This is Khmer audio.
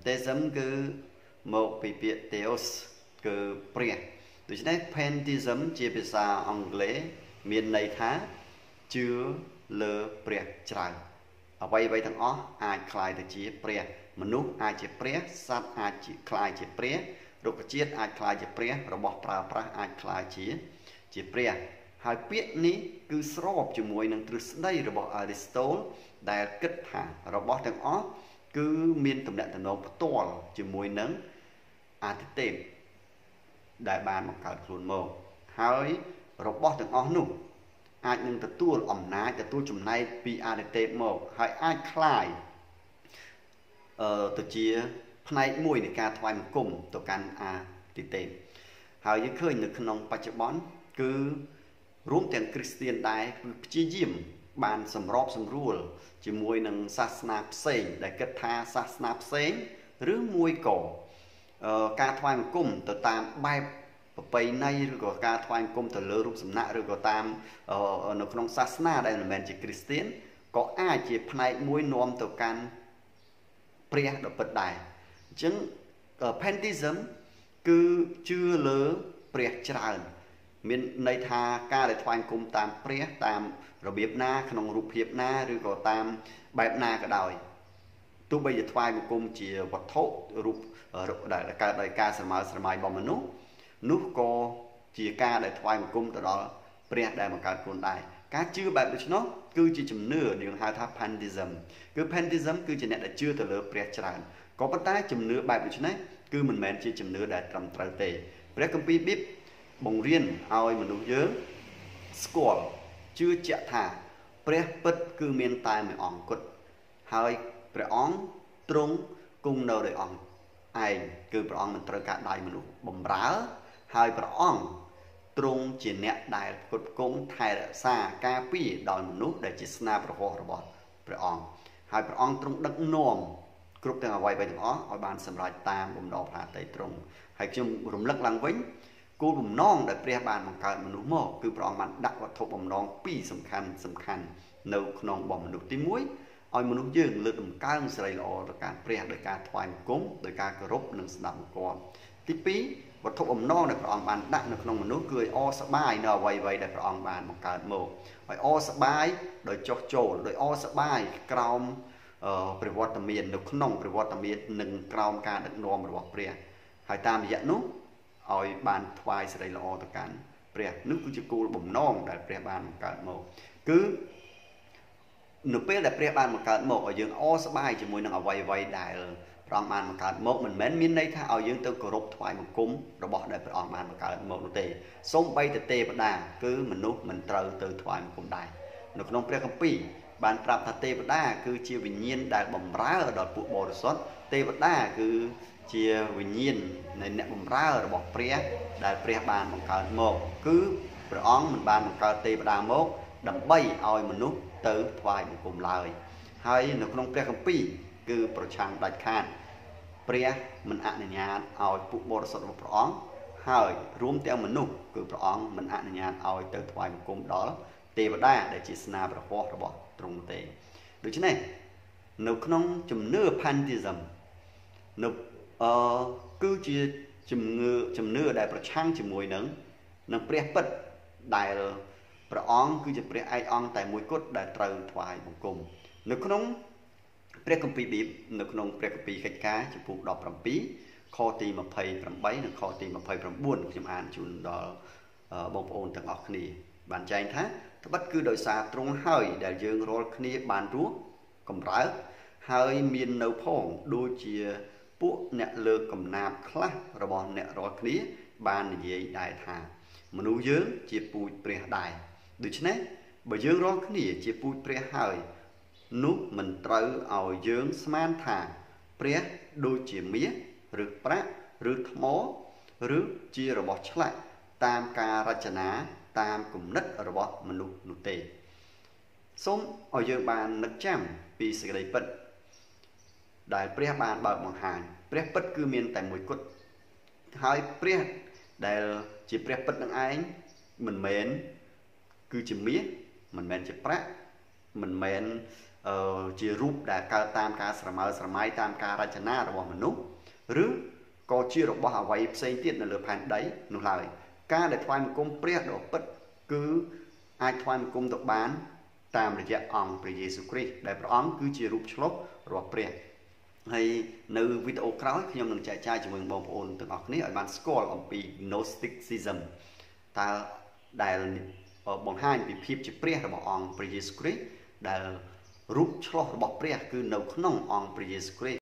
Theism cứ một bị biệt Theos cứ Priya. Đối với Pantheism chỉ bị xa Anglais miền này thá chưa lơ Priya trái. Ở vậy thằng ó ai khai được chỉ Priya.មនុស្សអាចជាព្រះសត្វអាចជាខ្លាយជាព្រះរុក្ខជាតិអាចខ្លាយជាព្រះរបស់ប្រើប្រាស់អាចខ្លាយជាព្រះហើយពាក្យនេះគឺស្របជាមួយនឹងទ្រឹស្ដីរបស់ Aristotle ដែលគិតថារបស់ទាំងអស់គឺមានទំនាក់ទំនងផ្ទាល់ជាមួយនឹងអាទិទេពដែលបានបង្កើតខ្លួនមកហើយរបស់ទាំងអស់នោះអាចនឹងទទួលអំណាចទទួលចំណែកពីអាទិទេពមកហើយអាចខ្លាយទៅជាផ្នែកមួយនៃការថ្វាយបង្គំទៅកាន់អាទិទេពហើយយើងឃើញនៅក្នុងបច្ចុប្បន្នគឺរួមទាំងគ្រីស្ទានដែរគឺព្យាយាមបានសម្របសម្រួលជាមួយនឹងសាសនាផ្សេងដែលគិតថាសាសនាផ្សេងឬមួយក៏ការថ្វាយបង្គំទៅតាមបែបប្រពៃណីឬក៏ការថ្វាយបង្គំទៅលើរូបសំណាកឬក៏តាមនៅក្នុងសាសនាដែលមិនមែនជាគ្រីស្ទានក៏អាចជាផ្នែកមួយនាំទៅកាន់ព្រះដ៏ពិតដែរអញ្ចឹង Pantheism គឺជឿលើព្រះច្រើនមានន័យថាការដែលថ្វាយបង្គំតាមព្រះតាមរបៀបណាក្នុងរូបភាពណាឬក៏តាមបែបណាក៏ដោយទោះបីជាថ្វាយបង្គំជាវត្ថុរូបដែលកើតដោយការស្រមើស្រមៃរបស់មនុស្សនោះក៏ជាការដែលថ្វាយបង្គំទៅដល់ព្រះដែលបង្កើតខ្លួនដែរការជឿបែបដូច្នោះគឺជាជំនឿយើងហៅថា Pantheism គឺ Pantheism គឺជាអ្នកដែលជឿទៅលើព្រះច្រើនក៏ប៉ុន្តែជំនឿបែបដូច្នេះគឺមិនមែនជាជំនឿដែលត្រឹមត្រូវទេព្រះគម្ពីរប៊ីបបង្រៀនឲ្យមនុស្សយើងស្គាល់ជឿជាក់ថាព្រះពិតគឺមានតែមួយអង្គគត់ហើយព្រះអង្គទ្រង់គង់នៅដោយអង្គឯងគឺព្រះអង្គមិនត្រូវការដៃមនុស្សបម្រើហើយព្រះអង្គទ្រង់ជាអ្នកដែលផ្គត់ផ្គង់ថែរក្សាការពារដោយមនុស្សដែលជាស្នាប្រហោះរបស់ព្រះអង្គហើយព្រះអង្គទ្រង់ដឹកនាំគ្រប់ទាំងអ្វីៗទាំងអស់ឲ្យបានសម្រេចតាមបំណងប្រាថ្នាទ្រង់ហើយខ្ញុំរំលឹកឡើងវិញគោលបំណងដែលព្រះបានបង្កើតមនុស្សមកគឺព្រះអង្គបានដាក់វត្ថុបំណងពីរសំខាន់នៅក្នុងរបស់មនុស្សទី1ឲ្យមនុស្សយើងលើកតម្កើងសេរីល្អទៅកាន់ព្រះដោយការថ្វាយបង្គំដោយការគោរពនិងស្ដាប់បង្គាប់ទី2វត្ថុបំណងដែលព្រះអង្គបានដាក់នៅក្នុងមនុស្សគឺឲ្យអសប្បាយនៅអ្វីៗដែលព្រះអង្គបានបង្កើតមកឲ្យអសប្បាយដោយចោះចូលដោយអសប្បាយក្រោមព្រះវត្តមាននៅក្នុងព្រះវត្តមាននិងក្រោមការដឹកនាំរបស់ព្រះហើយតាមរយៈនោះឲ្យបានថ្វាយសេរីល្អទៅកាន់ព្រះនោះគឺជាគោលបំណងដែលព្រះបានបង្កើតមកគឺនៅពេលដែលព្រះបានបង្កើតមកឲ្យយើងអសប្បាយជាមួយនឹងអ្វីៗដែលព្រះអង្គបានបង្កើតមកមិនមែនមានន័យថាឲ្យយើងទៅគោរពថ្វាយបង្គំរបស់ដែលព្រះអង្គបានបង្កើតមកនោះទេសូម្បីតែទេវតាគឺមនុស្សមិនត្រូវទៅថ្វាយបង្គំដែរនៅក្នុងព្រះគម្ពីរបានប្រាប់ថាទេវតាគឺជាវិញ្ញាណដែលបម្រើដល់ពួកបរិសុទ្ធទេវតាគឺជាវិញ្ញាណនៃអ្នកបម្រើរបស់ព្រះដែលព្រះបានបង្កើតមកគឺព្រះអង្គមិនបានបង្កើតទេវតាមកដើម្បីឲ្យមនុស្សទៅថ្វាយបង្គំឡើយហើយនៅក្នុងព្រះគម្ពីរគឺប្រឆាំងដាច់ខាតព្រះមិនអនុញ្ញាតឲ្យពួកបរិសុទ្ធរបស់ព្រះអង្គហើយរួមទាំងមនុស្សគឺព្រះអង្គមិនអនុញ្ញាតឲ្យទៅថ្វាយបង្គំដល់ទេវតាដែលជាស្នាប្រហោះរបស់ទ្រង់ទេដូច្នេះនៅក្នុងជំនឿ Pantheism នៅគឺជាជំនឿដែលប្រឆាំងជាមួយនឹងព្រះពិតដែលព្រះអង្គគឺជាព្រះឯកអង្គតែមួយគត់ដែលត្រូវថ្វាយបង្គំនៅក្នុងព្រះគម្ពីរប៊ីបនៅក្នុងព្រះគម្ពីរកិច្ចការចំពោះ17ខទី28និងខទី29ខ្ញុំអានជូនដល់បងប្អូនទាំងអស់គ្នាបានចែងថាត្បិតគឺដោយសារទ្រង់ហើយដែលយើងរាល់គ្នាបានរស់កម្រើកហើយមាននៅផងដូចជាពួកអ្នកលើកកំណាព្យខ្លះរបស់អ្នករាល់គ្នាបាននិយាយដែរថាមនុស្សយើងជាពូជព្រះដែរដូច្នេះបើយើងរាល់គ្នាជាពូជព្រះហើយនោះមិនត្រូវឲ្យយើងស្មានថាព្រះដូចជាមាសឬប្រាក់ឬថ្មឬជារបស់ឆ្លាក់តាមការរចនាតាមគំនិតរបស់មនុស្សនោះទេសូមឲ្យយើងបាននឹកចាំពីសេចក្តីពិតដែលព្រះបានបើកបង្ហាញព្រះពិតគឺមានតែមួយគត់ហើយព្រះដែលជាព្រះពិតនឹងឯងមិនមែនគឺជាមាសមិនមែនជាប្រាក់មិនមែនជារូបដែលកើតតាមការស្រមើស្រមៃតាមការរចនារបស់មនុស្សឬក៏ជារបស់អ្វីផ្សេងទៀតនៅលើផែនដីនោះឡើយការដែលថ្វាយបង្គំព្រះដ៏ពិតគឺអាចថ្វាយបង្គំទៅបានតាមរយៈអង្គព្រះយេស៊ូវគ្រីស្ទដែលព្រះអង្គគឺជារូបឆ្លុះរបស់ព្រះហើយនៅវីដេអូក្រោយខ្ញុំនឹងចែកចាយជាមួយបងប្អូនទាំងអស់គ្នាឲ្យបានស្គាល់អំពី Gnosticism តើដែលបង្ហាញពីភាពជាព្រះរបស់អង្គព្រះយេស៊ូវគ្រីស្ទដែលរូបឆ្លុះរបស់ព្រះគឺនៅក្នុងអង្គព្រះយេស៊ូវគ្រីស្ទ